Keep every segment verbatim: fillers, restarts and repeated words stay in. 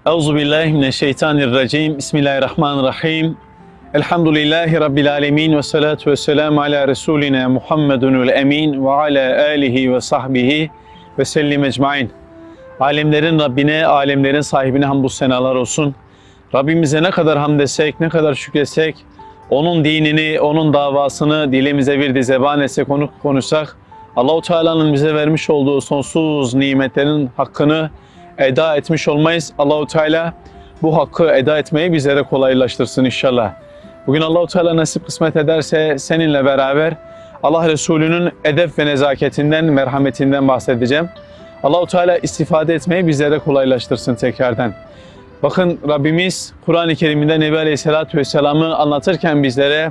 Euzubillahimineşşeytanirracim. Bismillahirrahmanirrahim. Elhamdülillahi Rabbil alemin ve salatu ve selamu ala Resulina Muhammedunul emin ve ala alihi ve sahbihi ve sellim ecmain. Alemlerin Rabbine, alemlerin sahibine hamdü senalar olsun. Rabbimize ne kadar hamd etsek, ne kadar şükretsek, onun dinini, onun davasını dilimize bir de zeban etsek, onu konuşsak, Allah-u Teala'nın bize vermiş olduğu sonsuz nimetlerin hakkını eda etmiş olmayız. Allah-u Teala bu hakkı eda etmeyi bizlere kolaylaştırsın inşallah. Bugün Allah-u Teala nasip kısmet ederse seninle beraber Allah Resulü'nün edep ve nezaketinden, merhametinden bahsedeceğim. Allah-u Teala istifade etmeyi bizlere kolaylaştırsın tekrardan. Bakın Rabbimiz Kur'an-ı Kerim'de Nebi Aleyhisselatü Vesselam'ı anlatırken bizlere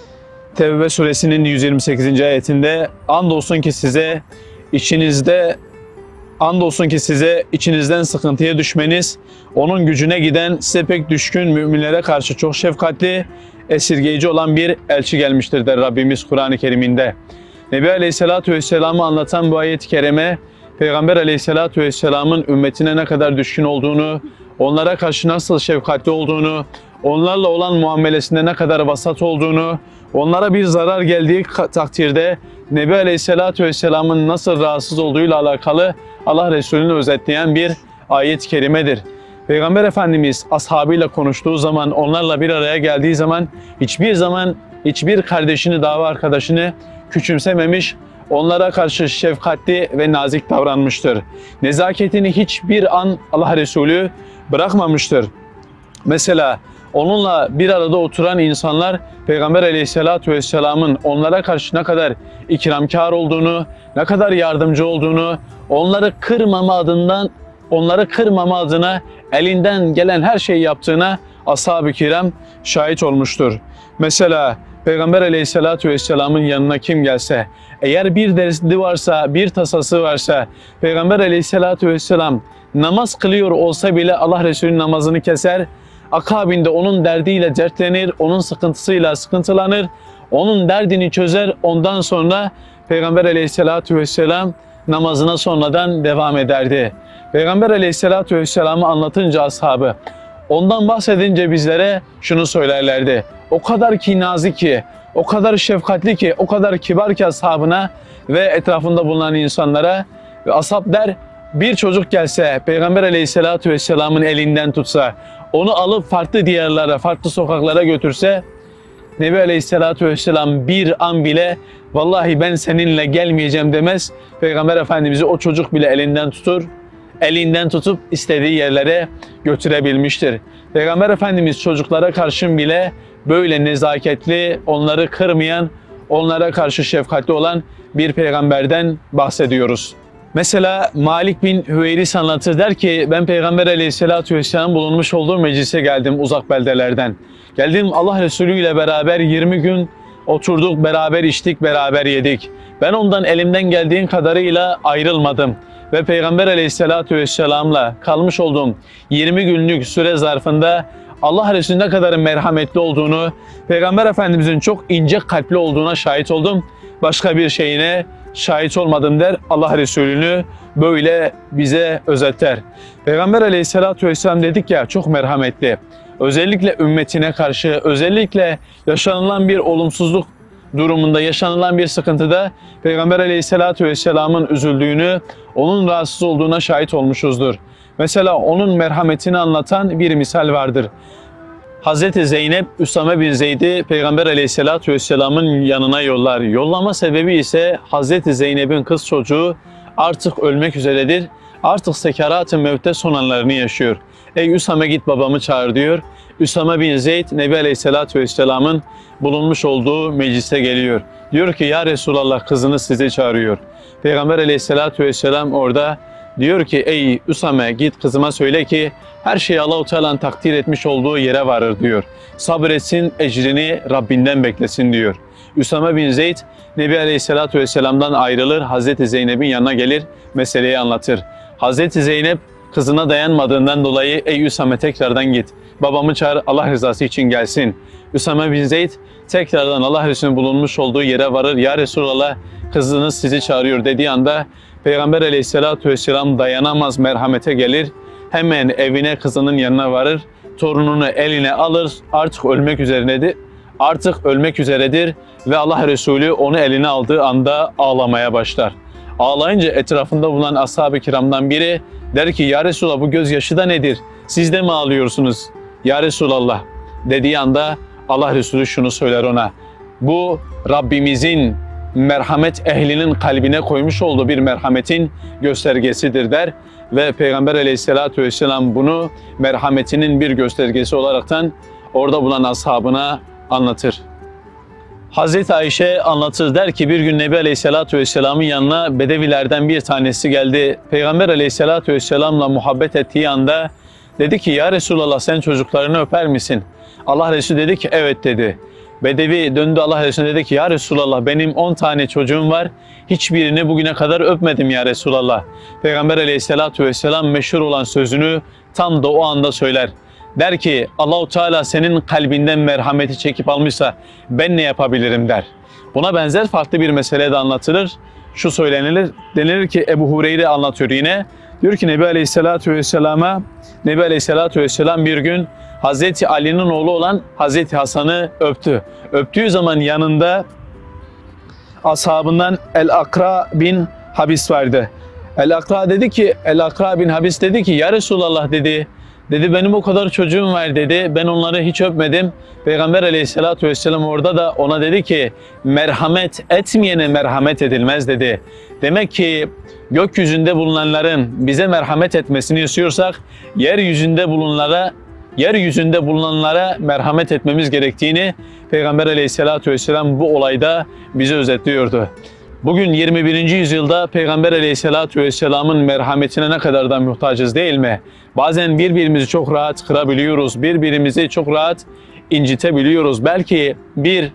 Tevbe suresinin yüz yirmi sekizinci ayetinde andolsun ki size içinizde andolsun ki size içinizden sıkıntıya düşmeniz, onun gücüne giden, size pek düşkün müminlere karşı çok şefkatli, esirgeyici olan bir elçi gelmiştir der Rabbimiz Kur'an-ı Kerim'inde. Nebi Aleyhisselatü Vesselam'ı anlatan bu ayet-i kerime, Peygamber Aleyhisselatü Vesselam'ın ümmetine ne kadar düşkün olduğunu, onlara karşı nasıl şefkatli olduğunu, onlarla olan muamelesinde ne kadar vasat olduğunu, onlara bir zarar geldiği takdirde Nebi Aleyhisselatü Vesselam'ın nasıl rahatsız olduğuyla alakalı Allah Resulü'nü özetleyen bir ayet-i kerimedir. Peygamber Efendimiz ashabıyla konuştuğu zaman, onlarla bir araya geldiği zaman hiçbir zaman hiçbir kardeşini, dava arkadaşını küçümsememiş, onlara karşı şefkatli ve nazik davranmıştır. Nezaketini hiçbir an Allah Resulü bırakmamıştır. Mesela onunla bir arada oturan insanlar Peygamber Aleyhisselatü Vesselam'ın onlara karşı ne kadar ikramkar olduğunu, ne kadar yardımcı olduğunu, onları kırmama adından, onları kırmama adına elinden gelen her şeyi yaptığına ashab-ı kiram şahit olmuştur. Mesela Peygamber Aleyhisselatü Vesselam'ın yanına kim gelse, eğer bir derdi varsa, bir tasası varsa, Peygamber Aleyhisselatü Vesselam namaz kılıyor olsa bile Allah Resulü'nün namazını keser, akabinde onun derdiyle dertlenir, onun sıkıntısıyla sıkıntılanır, onun derdini çözer, ondan sonra Peygamber Aleyhisselatü Vesselam namazına sonradan devam ederdi. Peygamber Aleyhisselatü Vesselam'ı anlatınca ashabı, ondan bahsedince bizlere şunu söylerlerdi. O kadar ki nazik ki, o kadar şefkatli ki, o kadar kibar ki ashabına ve etrafında bulunan insanlara. Ve ashab der, bir çocuk gelse, Peygamber Aleyhisselatü Vesselam'ın elinden tutsa, onu alıp farklı diyarlara, farklı sokaklara götürse, Nebi Aleyhisselatü Vesselam bir an bile vallahi ben seninle gelmeyeceğim demez. Peygamber Efendimiz'i o çocuk bile elinden tutur, elinden tutup istediği yerlere götürebilmiştir. Peygamber Efendimiz çocuklara karşın bile böyle nezaketli, onları kırmayan, onlara karşı şefkatli olan bir peygamberden bahsediyoruz. Mesela Malik bin Hüveyris anlatır, der ki ben Peygamber Aleyhisselatü Vesselam bulunmuş olduğu meclise geldim uzak beldelerden. Geldim Allah Resulü ile beraber yirmi gün oturduk, beraber içtik, beraber yedik. Ben ondan elimden geldiğin kadarıyla ayrılmadım. Ve Peygamber Aleyhisselatü Vesselam'la kalmış olduğum yirmi günlük süre zarfında Allah Resulü'nün ne kadar merhametli olduğunu, Peygamber Efendimiz'in çok ince kalpli olduğuna şahit oldum. Başka bir şeyine şahit olmadım der. Allah Resulü'nü böyle bize özetler. Peygamber Aleyhisselatü Vesselam dedik ya, çok merhametli. Özellikle ümmetine karşı, özellikle yaşanılan bir olumsuzluk durumunda, yaşanılan bir sıkıntıda Peygamber Aleyhisselatü Vesselam'ın üzüldüğünü, onun rahatsız olduğuna şahit olmuşuzdur. Mesela onun merhametini anlatan bir misal vardır. Hazreti Zeynep, Üsame bin Zeyd'i Peygamber Aleyhisselatü Vesselam'ın yanına yollar. Yollama sebebi ise Hazreti Zeynep'in kız çocuğu artık ölmek üzeredir. Artık sekerat-ı mevte son anlarını yaşıyor. Ey Üsame git babamı çağır diyor. Üsame bin Zeyd Nebi Aleyhisselatü Vesselam'ın bulunmuş olduğu meclise geliyor. Diyor ki ya Resulallah kızınız sizi çağırıyor. Peygamber Aleyhisselatü Vesselam orada diyor ki ey Üsame git kızıma söyle ki her şeyi Allah-u Teala'nın takdir etmiş olduğu yere varır diyor. Sabretsin, ecrini Rabbinden beklesin diyor. Üsame bin Zeyd Nebi Aleyhisselatü Vesselam'dan ayrılır, Hazreti Zeynep'in yanına gelir, meseleyi anlatır. Hazreti Zeynep kızına dayanmadığından dolayı ey Üsame tekrardan git. Babamı çağır, Allah rızası için gelsin. Üsame bin Zeyd tekrardan Allah Resulü'nün bulunmuş olduğu yere varır. Ya Resulallah kızınız sizi çağırıyor dediği anda Peygamber Aleyhisselatü Vesselam dayanamaz, merhamete gelir hemen evine, kızının yanına varır. Torununu eline alır. Artık ölmek üzeredir. Artık ölmek üzeredir ve Allah Resulü onu eline aldığı anda ağlamaya başlar. Ağlayınca etrafında bulunan ashab-ı kiramdan biri der ki, ya Resulallah, bu gözyaşı da nedir? Siz de mi ağlıyorsunuz? Ya Resulallah dediği anda Allah Resulü şunu söyler ona: bu Rabbimizin merhamet ehlinin kalbine koymuş olduğu bir merhametin göstergesidir der ve Peygamber Aleyhisselatü Vesselam bunu merhametinin bir göstergesi olaraktan orada bulunan ashabına anlatır. Hazreti Ayşe anlatır, der ki bir gün Nebi Aleyhisselatü Vesselam'ın yanına Bedevilerden bir tanesi geldi. Peygamber Aleyhisselatü Vesselam'la muhabbet ettiği anda dedi ki, ya Resulallah, sen çocuklarını öper misin? Allah Resulü dedi ki evet dedi. Bedevi döndü Allah Resulü dedi ki, ya Resulallah, benim on tane çocuğum var. Hiçbirini bugüne kadar öpmedim ya Resulallah. Peygamber Aleyhisselatü Vesselam meşhur olan sözünü tam da o anda söyler. Der ki, Allah-u Teala senin kalbinden merhameti çekip almışsa ben ne yapabilirim der. Buna benzer farklı bir mesele de anlatılır. Şu söylenilir, denilir ki Ebu Hureyre anlatıyor yine. Diyor ki Nebi Aleyhisselatü Vesselam'a, Nebi Aleyhisselatü Vesselam bir gün Hazreti Ali'nin oğlu olan Hazreti Hasan'ı öptü. Öptüğü zaman yanında ashabından El-Akra bin Habis vardı. El-Akra dedi ki, El-Akra bin Habis dedi ki, ya Resulallah dedi, dedi benim o kadar çocuğum var dedi, ben onları hiç öpmedim. Peygamber Aleyhisselatü Vesselam orada da ona dedi ki, merhamet etmeyene merhamet edilmez dedi. Demek ki gökyüzünde bulunanların bize merhamet etmesini istiyorsak, yeryüzünde bulunanlara yeryüzünde bulunanlara merhamet etmemiz gerektiğini Peygamber Aleyhisselatü Vesselam bu olayda bize özetliyordu. Bugün yirmi birinci yüzyılda Peygamber Aleyhisselatü Vesselam'ın merhametine ne kadar da muhtacız değil mi? Bazen birbirimizi çok rahat kırabiliyoruz, birbirimizi çok rahat incitebiliyoruz. Belki bir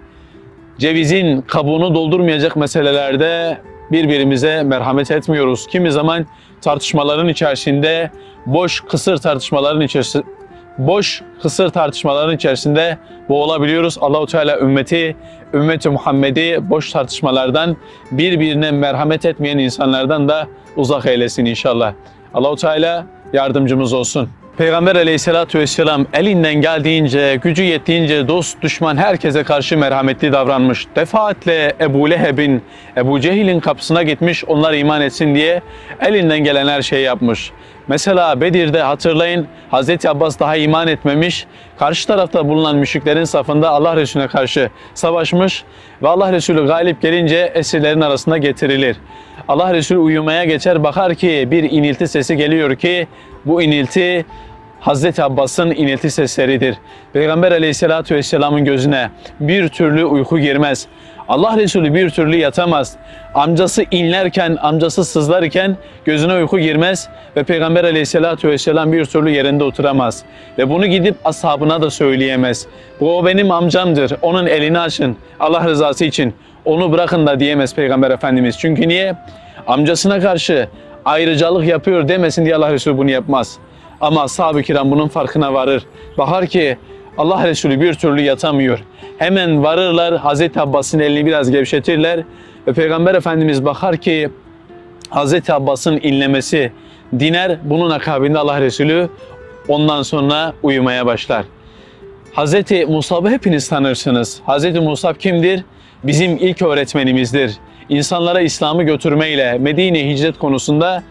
cevizin kabuğunu doldurmayacak meselelerde birbirimize merhamet etmiyoruz. Kimi zaman tartışmaların içerisinde, boş kısır tartışmaların içerisinde, boş kısır tartışmaların içerisinde boğulabiliyoruz. Allah-u Teala ümmeti, ümmeti Muhammed'i boş tartışmalardan, birbirine merhamet etmeyen insanlardan da uzak eylesin inşallah. Allah-u Teala yardımcımız olsun. Peygamber Aleyhisselatü Vesselam elinden geldiğince, gücü yettiğince dost, düşman herkese karşı merhametli davranmış. Defaatle Ebu Leheb'in, Ebu Cehil'in kapısına gitmiş, onlar iman etsin diye elinden gelen her şeyi yapmış. Mesela Bedir'de hatırlayın, Hazreti Abbas daha iman etmemiş, karşı tarafta bulunan müşriklerin safında Allah Resulüne karşı savaşmış ve Allah Resulü galip gelince esirlerin arasında getirilir. Allah Resulü uyumaya geçer, bakar ki bir inilti sesi geliyor ki bu inilti Hazreti Abbas'ın inilti sesleridir. Peygamber Aleyhisselatü Vesselam'ın gözüne bir türlü uyku girmez. Allah Resulü bir türlü yatamaz. Amcası inlerken, amcası sızlarken gözüne uyku girmez ve Peygamber Aleyhisselatü Vesselam bir türlü yerinde oturamaz. Ve bunu gidip ashabına da söyleyemez. Bu o benim amcamdır, onun elini açın Allah rızası için, onu bırakın da diyemez Peygamber Efendimiz. Çünkü niye? Amcasına karşı ayrıcalık yapıyor demesin diye Allah Resulü bunu yapmaz. Ama ashab-ı kiram bunun farkına varır. Bakar ki Allah Resulü bir türlü yatamıyor. Hemen varırlar, Hazreti Abbas'ın elini biraz gevşetirler ve Peygamber Efendimiz bakar ki Hazreti Abbas'ın inlemesi diner. Bunun akabinde Allah Resulü ondan sonra uyumaya başlar. Hazreti Musab'ı hepiniz tanırsınız. Hazreti Musab kimdir? Bizim ilk öğretmenimizdir. İnsanlara İslam'ı götürmeyle Medine hicret konusunda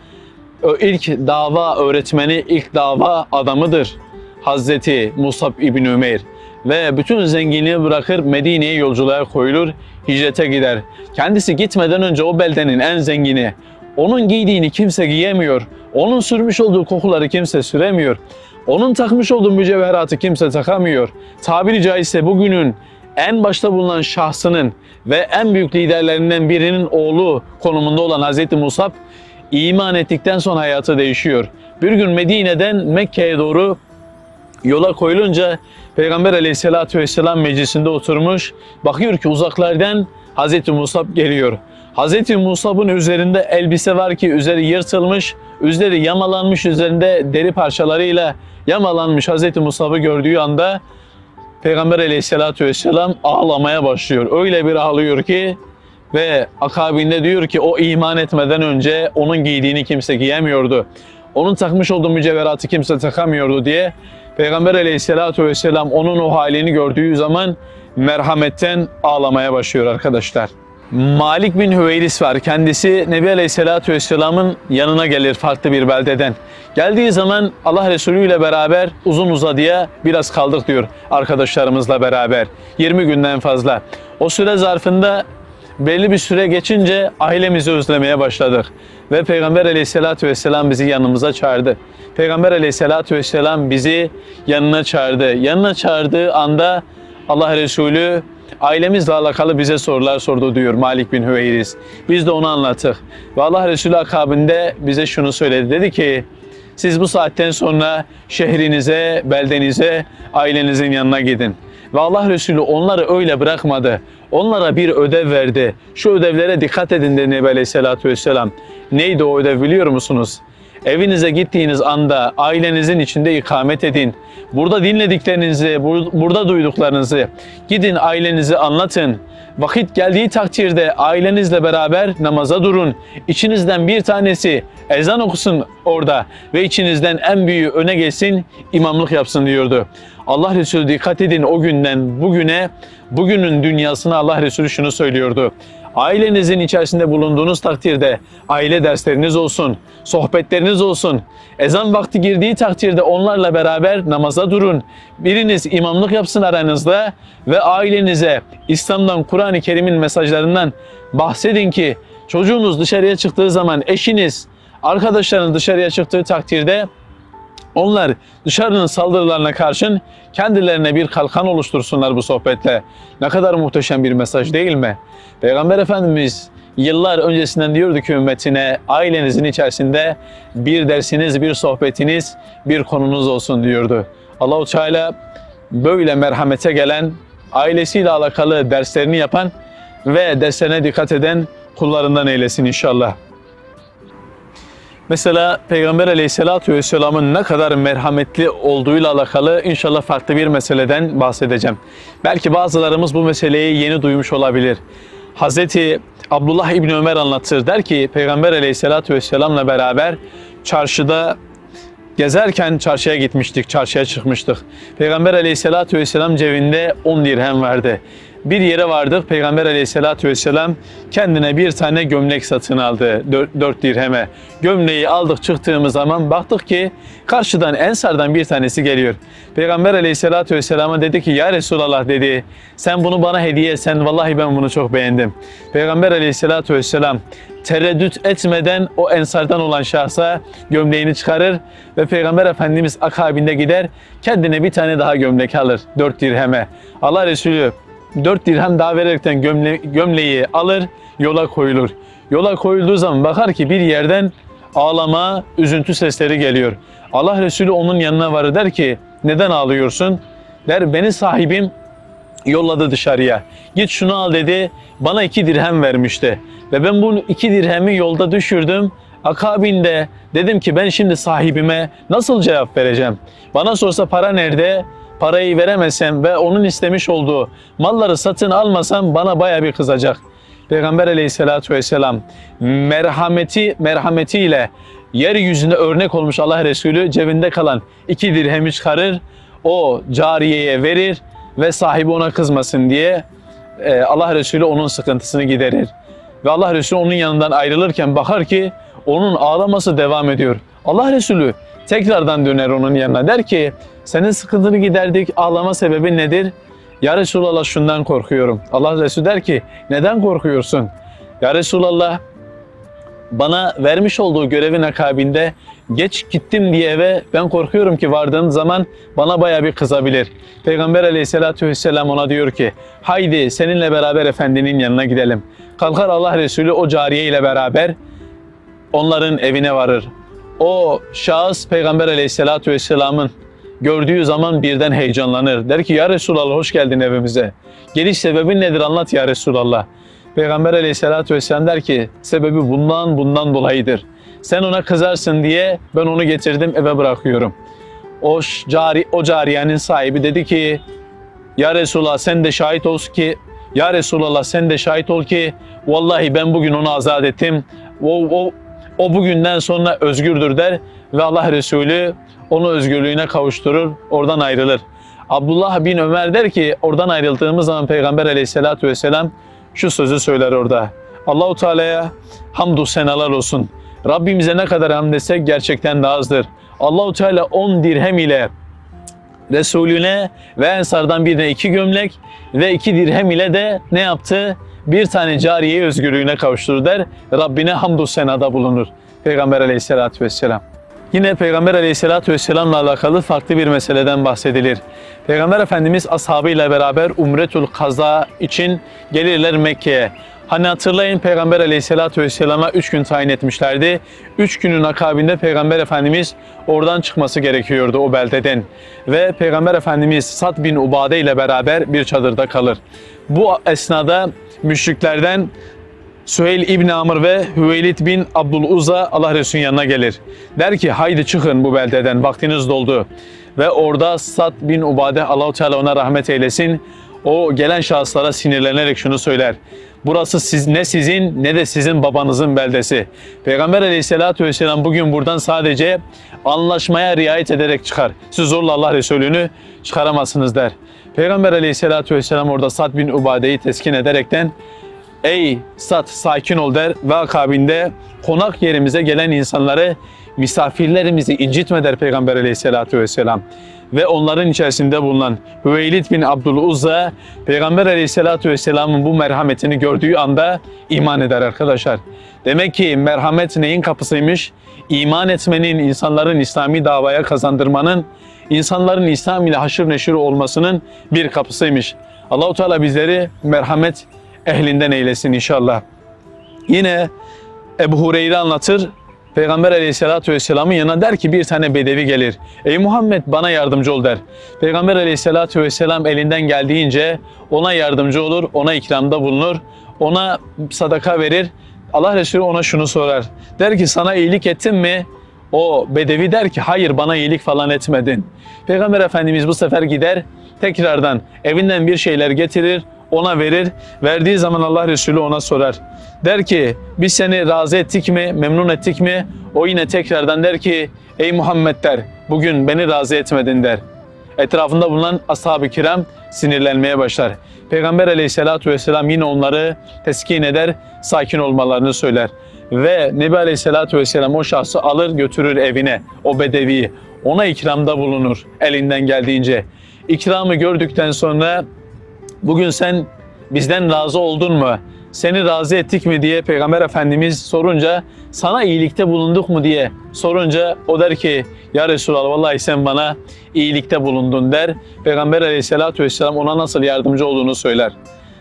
ilk dava öğretmeni, ilk dava adamıdır Hazreti Musab İbni Ümeyr. Ve bütün zenginliği bırakır Medine'ye yolculuğa koyulur, hicrete gider. Kendisi gitmeden önce o beldenin en zengini. Onun giydiğini kimse giyemiyor. Onun sürmüş olduğu kokuları kimse süremiyor. Onun takmış olduğu mücevheratı kimse takamıyor. Tabiri caizse bugünün en başta bulunan şahsının ve en büyük liderlerinden birinin oğlu konumunda olan Hazreti Musab iman ettikten sonra hayatı değişiyor. Bir gün Medine'den Mekke'ye doğru yola koyulunca Peygamber Aleyhisselatü Vesselam meclisinde oturmuş, bakıyor ki uzaklardan Hazreti Musab geliyor. Hazreti Musab'ın üzerinde elbise var ki üzeri yırtılmış, üzeri yamalanmış, üzerinde deri parçalarıyla yamalanmış Hazreti Musab'ı gördüğü anda Peygamber Aleyhisselatü Vesselam ağlamaya başlıyor. Öyle bir ağlıyor ki ve akabinde diyor ki o iman etmeden önce onun giydiğini kimse giyemiyordu. Onun takmış olduğu mücevheratı kimse takamıyordu diye Peygamber aleyhissalatu vesselam onun o halini gördüğü zaman merhametten ağlamaya başlıyor arkadaşlar. Malik bin Hüveyris var. Kendisi Nebi Aleyhisselatü Vesselam'ın yanına gelir farklı bir beldeden. Geldiği zaman Allah Resulü ile beraber uzun uzadıya biraz kaldık diyor arkadaşlarımızla beraber. yirmi günden fazla. O süre zarfında belli bir süre geçince ailemizi özlemeye başladık. Ve Peygamber Aleyhisselatü Vesselam bizi yanımıza çağırdı. Peygamber Aleyhisselatü Vesselam bizi yanına çağırdı. Yanına çağırdığı anda Allah Resulü ailemizle alakalı bize sorular sordu diyor Malik bin Hüveyris. Biz de onu anlattık. Ve Allah Resulü akabinde bize şunu söyledi. Dedi ki siz bu saatten sonra şehrinize, beldenize, ailenizin yanına gidin. Ve Allah Resulü onları öyle bırakmadı. Onlara bir ödev verdi. Şu ödevlere dikkat edin dedi Nebi Aleyhisselatü Vesselam. Neydi o ödev biliyor musunuz? Evinize gittiğiniz anda ailenizin içinde ikamet edin. Burada dinlediklerinizi, burada duyduklarınızı gidin ailenize anlatın. Vakit geldiği takdirde ailenizle beraber namaza durun. İçinizden bir tanesi ezan okusun orada ve içinizden en büyüğü öne geçsin, imamlık yapsın diyordu. Allah Resulü dikkat edin o günden bugüne, bugünün dünyasına Allah Resulü şunu söylüyordu. Ailenizin içerisinde bulunduğunuz takdirde aile dersleriniz olsun, sohbetleriniz olsun. Ezan vakti girdiği takdirde onlarla beraber namaza durun. Biriniz imamlık yapsın aranızda ve ailenize İslam'dan, Kur'an-ı Kerim'in mesajlarından bahsedin ki çocuğunuz dışarıya çıktığı zaman, eşiniz, arkadaşlarınız dışarıya çıktığı takdirde onlar dışarının saldırılarına karşın kendilerine bir kalkan oluştursunlar bu sohbetle. Ne kadar muhteşem bir mesaj değil mi? Peygamber Efendimiz yıllar öncesinden diyordu ki ümmetine ailenizin içerisinde bir dersiniz, bir sohbetiniz, bir konunuz olsun diyordu. Allah-u Teala böyle merhamete gelen, ailesiyle alakalı derslerini yapan ve derslerine dikkat eden kullarından eylesin inşallah. Mesela Peygamber Aleyhisselatü Vesselam'ın ne kadar merhametli olduğuyla alakalı inşallah farklı bir meseleden bahsedeceğim. Belki bazılarımız bu meseleyi yeni duymuş olabilir. Hazreti Abdullah İbni Ömer anlatır, der ki Peygamber Aleyhisselatü Vesselam'la beraber çarşıda gezerken çarşıya gitmiştik, çarşıya çıkmıştık. Peygamber Aleyhisselatü Vesselam cebinde on dirhem vardı. Bir yere vardık, Peygamber Aleyhisselatü Vesselam kendine bir tane gömlek satın aldı dört dirheme. Gömleği aldık, çıktığımız zaman baktık ki karşıdan Ensar'dan bir tanesi geliyor. Peygamber Aleyhisselatü Vesselam'a dedi ki ya Resulallah dedi, sen bunu bana hediye etsen vallahi ben bunu çok beğendim. Peygamber Aleyhisselatü Vesselam tereddüt etmeden o Ensar'dan olan şahsa gömleğini çıkarır ve Peygamber Efendimiz akabinde gider kendine bir tane daha gömlek alır dört dirheme. Allah Resulü dört dirhem daha vererekten gömle, gömleği alır, yola koyulur. Yola koyulduğu zaman bakar ki bir yerden ağlama, üzüntü sesleri geliyor. Allah Resulü onun yanına varır, der ki neden ağlıyorsun? Der beni sahibim yolladı dışarıya. Git şunu al dedi, bana iki dirhem vermişti. Ve ben bu iki dirhemi yolda düşürdüm. Akabinde dedim ki ben şimdi sahibime nasıl cevap vereceğim? Bana sorsa para nerede? Parayı veremesem ve onun istemiş olduğu malları satın almasam bana baya bir kızacak. Peygamber Aleyhisselatü Vesselam merhameti merhametiyle yeryüzünde örnek olmuş Allah Resulü cebinde kalan iki dirhemi çıkarır, o cariyeye verir ve sahibi ona kızmasın diye e, Allah Resulü onun sıkıntısını giderir. Ve Allah Resulü onun yanından ayrılırken bakar ki onun ağlaması devam ediyor. Allah Resulü tekrardan döner onun yanına, der ki senin sıkıntını giderdik, ağlama sebebi nedir? Ya Resulallah şundan korkuyorum. Allah Resulü der ki neden korkuyorsun? Ya Resulallah bana vermiş olduğu görevin akabinde geç gittim diye eve ben korkuyorum ki vardığım zaman bana baya bir kızabilir. Peygamber Aleyhisselatü Vesselam ona diyor ki haydi seninle beraber efendinin yanına gidelim. Kalkar Allah Resulü o cariye ile beraber onların evine varır. O şahıs Peygamber Aleyhisselatü Vesselam'ın gördüğü zaman birden heyecanlanır. Der ki ya Resulallah hoş geldin evimize. Geliş sebebi nedir anlat ya Resulallah. Peygamber Aleyhisselatü Vesselam der ki sebebi bundan bundan dolayıdır. Sen ona kızarsın diye ben onu getirdim eve bırakıyorum. O, cari, o cariyenin sahibi dedi ki ya Resulallah sen de şahit ol ki Ya Resulallah sen de şahit ol ki vallahi ben bugün onu azat ettim. O, o O bugünden sonra özgürdür der ve Allah Resulü onu özgürlüğüne kavuşturur, oradan ayrılır. Abdullah bin Ömer der ki oradan ayrıldığımız zaman Peygamber aleyhissalatü vesselam şu sözü söyler orada. Allahu Teala'ya hamdü senalar olsun. Rabbimize ne kadar hamd etsek gerçekten de azdır. Allahu Teala on dirhem ile Resulüne ve Ensardan birine iki gömlek ve iki dirhem ile de ne yaptı? Bir tane cariyeyi özgürlüğüne kavuşturur der. Rabbine hamdü senada bulunur. Peygamber aleyhissalatü vesselam. Yine Peygamber aleyhissalatü vesselam'la alakalı farklı bir meseleden bahsedilir. Peygamber Efendimiz ashabıyla beraber Umretul Kaza için gelirler Mekke'ye. Hani hatırlayın Peygamber aleyhissalatü vesselama üç gün tayin etmişlerdi. Üç günün akabinde Peygamber Efendimiz oradan çıkması gerekiyordu o beldeden. Ve Peygamber Efendimiz Sad bin Ubade ile beraber bir çadırda kalır. Bu esnada müşriklerden Süheyl İbni Amr ve Hüveylid bin Abdüluzza Allah Resulü'nün yanına gelir. Der ki haydi çıkın bu beldeden, vaktiniz doldu. Ve orada Sad bin Ubade, Allah-u Teala ona rahmet eylesin, o gelen şahıslara sinirlenerek şunu söyler. Burası siz, ne sizin ne de sizin babanızın beldesi. Peygamber aleyhissalatü vesselam bugün buradan sadece anlaşmaya riayet ederek çıkar. Siz zorla Allah Resulü'nü çıkaramazsınız der. Peygamber aleyhissalatü vesselam orada Sad bin Ubade'yi teskin ederekten ey Sad sakin ol der ve akabinde konak yerimize gelen insanları, misafirlerimizi incitme der Peygamber aleyhissalatü vesselam. Ve onların içerisinde bulunan Hüveylid bin Abdüluzza Peygamber aleyhissalatü vesselamın bu merhametini gördüğü anda iman eder arkadaşlar. Demek ki merhamet neyin kapısıymış? İman etmenin, insanların İslami davaya kazandırmanın, insanların İslam ile haşır neşir olmasının bir kapısıymış. Allah-u Teala bizleri merhamet ehlinden eylesin inşallah. Yine Ebu Hureyre anlatır. Peygamber aleyhissalatü vesselamın yanına der ki bir tane bedevi gelir. Ey Muhammed bana yardımcı ol der. Peygamber aleyhissalatü vesselam elinden geldiğince ona yardımcı olur, ona ikramda bulunur, ona sadaka verir. Allah Resulü ona şunu sorar. Der ki sana iyilik ettim mi? O bedevi der ki hayır bana iyilik falan etmedin. Peygamber Efendimiz bu sefer gider tekrardan evinden bir şeyler getirir, ona verir. Verdiği zaman Allah Resulü ona sorar. Der ki biz seni razı ettik mi, memnun ettik mi? O yine tekrardan der ki ey Muhammed der bugün beni razı etmedin der. Etrafında bulunan ashab-ı kiram sinirlenmeye başlar. Peygamber aleyhissalatü vesselam yine onları teskin eder, sakin olmalarını söyler. Ve Nebi aleyhissalatü vesselam o şahsı alır götürür evine, o bedeviyi. Ona ikramda bulunur elinden geldiğince. İkramı gördükten sonra bugün sen bizden razı oldun mu? Seni razı ettik mi diye Peygamber Efendimiz sorunca, sana iyilikte bulunduk mu diye sorunca o der ki ya Resulallah vallahi sen bana iyilikte bulundun der. Peygamber aleyhissalatü vesselam ona nasıl yardımcı olduğunu söyler.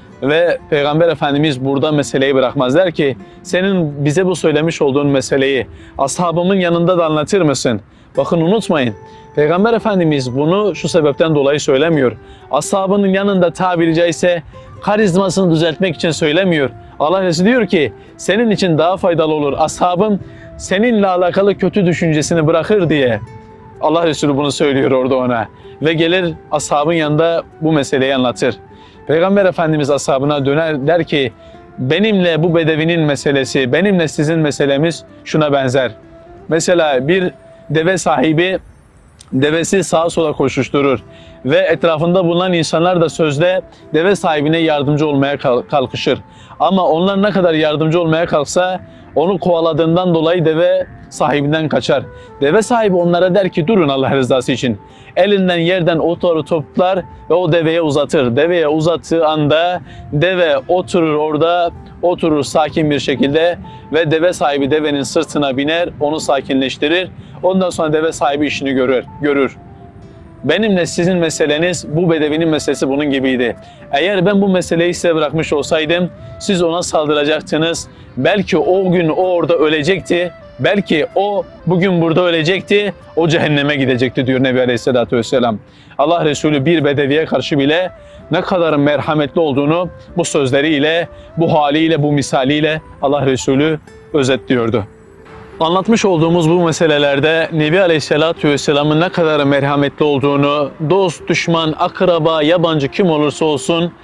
Ve Peygamber Efendimiz burada meseleyi bırakmaz, der ki senin bize bu söylemiş olduğun meseleyi ashabımın yanında da anlatır mısın? Bakın unutmayın, Peygamber Efendimiz bunu şu sebepten dolayı söylemiyor. Ashabının yanında tabiri caizse karizmasını düzeltmek için söylemiyor. Allah Resulü diyor ki senin için daha faydalı olur ashabım seninle alakalı kötü düşüncesini bırakır diye. Allah Resulü bunu söylüyor orada ona. Ve gelir ashabın yanında bu meseleyi anlatır. Peygamber Efendimiz ashabına döner der ki benimle bu bedevinin meselesi, benimle sizin meselemiz şuna benzer. Mesela bir deve sahibi devesi sağa sola koşuşturur ve etrafında bulunan insanlar da sözde deve sahibine yardımcı olmaya kalkışır. Ama onlar ne kadar yardımcı olmaya kalksa onu kovaladığından dolayı deve sahibinden kaçar. Deve sahibi onlara der ki durun Allah rızası için. Elinden yerden otu toplar ve o deveye uzatır. Deveye uzattığı anda deve oturur orada, oturur sakin bir şekilde ve deve sahibi devenin sırtına biner, onu sakinleştirir. Ondan sonra deve sahibi işini görür. görür. Benimle sizin meseleniz, bu bedevinin meselesi bunun gibiydi. Eğer ben bu meseleyi size bırakmış olsaydım, siz ona saldıracaktınız. Belki o gün o orada ölecekti. Belki o bugün burada ölecekti, o cehenneme gidecekti diyor Nebi Aleyhisselatü Vesselam. Allah Resulü bir bedeviye karşı bile ne kadar merhametli olduğunu bu sözleriyle, bu haliyle, bu misaliyle Allah Resulü özetliyordu. Anlatmış olduğumuz bu meselelerde Nebi Aleyhisselatü Vesselam'ın ne kadar merhametli olduğunu, dost, düşman, akraba, yabancı kim olursa olsun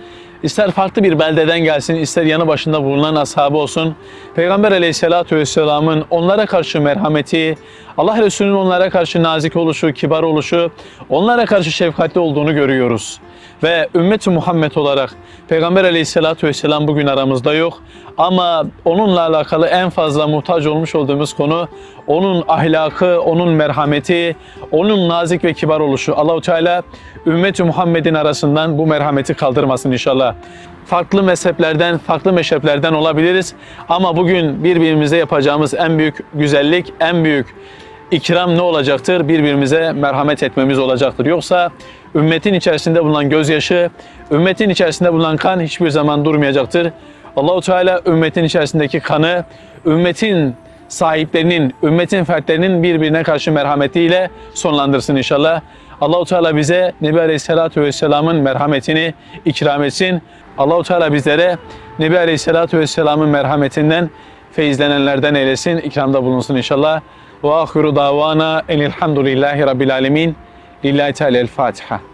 ister farklı bir beldeden gelsin, ister yanı başında bulunan ashabı olsun, Peygamber Aleyhisselatü Vesselam'ın onlara karşı merhameti, Allah Resulü'nün onlara karşı nazik oluşu, kibar oluşu, onlara karşı şefkatli olduğunu görüyoruz. Ve ümmet-i Muhammed olarak Peygamber Aleyhisselatü Vesselam bugün aramızda yok. Ama onunla alakalı en fazla muhtaç olmuş olduğumuz konu onun ahlakı, onun merhameti, onun nazik ve kibar oluşu. Allah-u Teala ümmet-i Muhammed'in arasından bu merhameti kaldırmasın inşallah. Farklı mezheplerden, farklı meşreplerden olabiliriz. Ama bugün birbirimize yapacağımız en büyük güzellik, en büyük ikram ne olacaktır? Birbirimize merhamet etmemiz olacaktır. Yoksa ümmetin içerisinde bulunan gözyaşı, ümmetin içerisinde bulunan kan hiçbir zaman durmayacaktır. Allah-u Teala ümmetin içerisindeki kanı, ümmetin sahiplerinin, ümmetin fertlerinin birbirine karşı merhametiyle sonlandırsın inşallah. Allah-u Teala bize Nebi Aleyhisselatü Vesselam'ın merhametini ikram etsin. Allah-u Teala bizlere Nebi Aleyhisselatü Vesselam'ın merhametinden feyizlenenlerden eylesin, ikramda bulunsun inşallah. Ve ahiru davana enilhamdülillahi rabbil alemin. Lillahi Teala'l Fatiha.